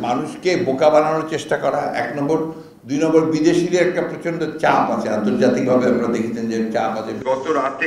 মানুষকে বোকা বানানোর চেষ্টা করা ১ নম্বর, ২ নম্বর বিদেশিদের একটা প্রচন্ড চাপ আছে, আন্তর্জাতিকভাবে আপনারা দেখেছেন যে চাপ আছে। গত রাতে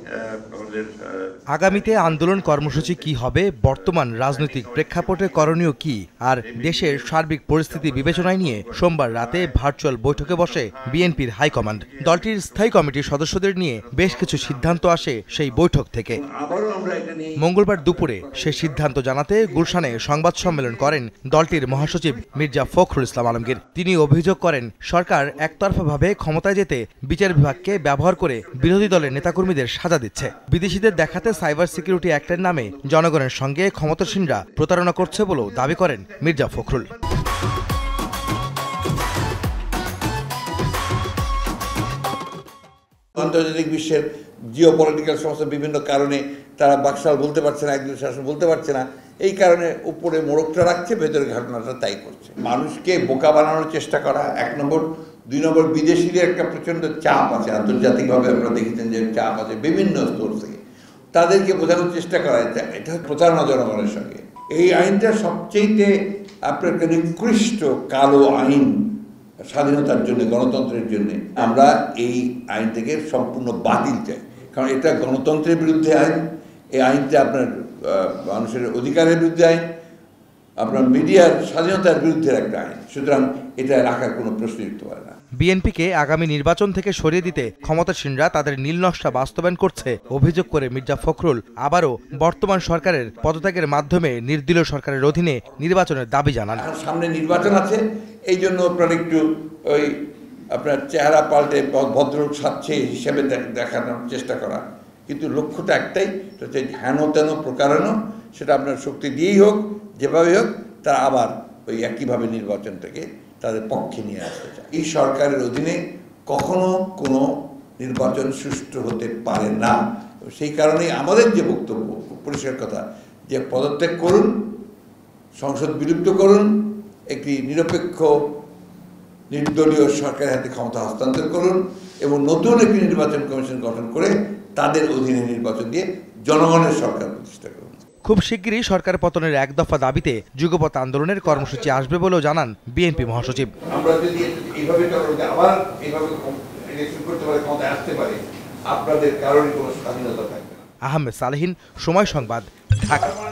আগামীতে আন্দোলন কর্মসূচি কি হবে, বর্তমান রাজনৈতিক প্রেক্ষাপটে করণীয় কি আর দেশের সার্বিক পরিস্থিতি বিবেচনায় নিয়ে সোমবার রাতে ভার্চুয়াল বৈঠকে বসে বিএনপির হাইকমান্ড। দলটির স্থায়ী কমিটির সদস্যদের নিয়ে বেশ কিছু সিদ্ধান্ত আসে সেই বৈঠক থেকে। মঙ্গলবার দুপুরে সে সিদ্ধান্ত জানাতে গুলশানে সংবাদ সম্মেলন করেন দলটির মহাসচিব মির্জা ফখরুল ইসলাম আলমগীর। তিনি অভিযোগ করেন, সরকার একতরফাভাবে ক্ষমতায় যেতে বিচার বিভাগকে ব্যবহার করে বিরোধী দলের নেতাকর্মীদের সাজা দিচ্ছে। বিদেশিদের দেখাতে সাইবার সিকিউরিটি অ্যাক্টের নামে জনগণের সঙ্গে ক্ষমতাসীনরা প্রতারণা করছে বলেও দাবি করেন মির্জা ফখরুল। আন্তর্জাতিক বিশ্বের জিওপলিটিক্যাল সমস্ত বিভিন্ন কারণে তারা বাকশাল বলতে পারছে না, একজন শাসন বলতে পারছে না, এই কারণে উপরে মোড়কটা রাখছে, ভেতরে ঘটনাটা তাই করছে। মানুষকে বোকা বানানোর চেষ্টা করা ১ নম্বর, ২ নম্বর বিদেশিদের একটা প্রচণ্ড চাপ আছে, আন্তর্জাতিকভাবে আপনারা দেখেছেন যে চাপ আছে বিভিন্ন স্তর থেকে, তাদেরকে বোঝানোর চেষ্টা করা, এটা প্রতারণা জনগণের সঙ্গে। এই আইনটা সবচেয়ে আপনার নিকৃষ্ট কালো আইন স্বাধীনতার জন্য, গণতন্ত্রের জন্য। আমরা এই আইনটাকে সম্পূর্ণ বাতিল চাই, কারণ এটা গণতন্ত্রের বিরুদ্ধে আইন। এই আইনটা আপনার মানুষের অধিকারের বিরুদ্ধে আইন, আপনার মিডিয়ার স্বাধীনতার বিরুদ্ধে একটা আইন, সুতরাং এটা রাখার কোনো প্রশ্নই উঠতে পারে না। বিএনপিকে আগামী নির্বাচন থেকে সরিয়ে দিতে ক্ষমতাসীনরা তাদের নীলনকশা বাস্তবায়ন করছে অভিযোগ করে মির্জা ফখরুল আবারও বর্তমান সরকারের পদত্যাগের মাধ্যমে নির্দলীয় সরকারের অধীনে নির্বাচনের দাবি জানান। সামনে নির্বাচন আছে, এই জন্য আপনারা একটু ওই আপনার চেহারা পাল্টে ভদ্রলোক সাজছে হিসেবে দেখানোর চেষ্টা করা, কিন্তু লক্ষ্যটা একটাই, হচ্ছে হেন তেন প্রকারানো, সেটা আপনার শক্তি দিয়েই হোক, যেভাবে হোক, তারা আবার ওই একইভাবে নির্বাচনটাকে তাদের পক্ষে নিয়ে আসতে চায়। এই সরকারের অধীনে কখনো কোনো নির্বাচন সুষ্ঠু হতে পারে না। সেই কারণেই আমাদের যে বক্তব্য, পরিষ্কার কথা, যে পদত্যাগ করুন, সংসদ বিলুপ্ত করুন, একটি নিরপেক্ষ নির্দলীয় সরকারের হাতে ক্ষমতা হস্তান্তর করুন এবং নতুন একটি নির্বাচন কমিশন গঠন করে তাদের অধীনে নির্বাচন দিয়ে জনগণের সরকার প্রতিষ্ঠা করুন। খুব শিগগিরই সরকার পতনের ১ দফা দাবিতে যুগপৎ আন্দোলনের কর্মসূচি আসবে বলেও জানান বিএনপি মহাসচিব। আমরা যদি এইভাবে আবার এইভাবে ইলেকশন করতে পারে, ক্ষমতায় আসতে পারে, আপনাদের কারণে কোনো স্বাধীনতা থাকবে না। আহমেদ সালেহীন, সময় সংবাদ, ঢাকা।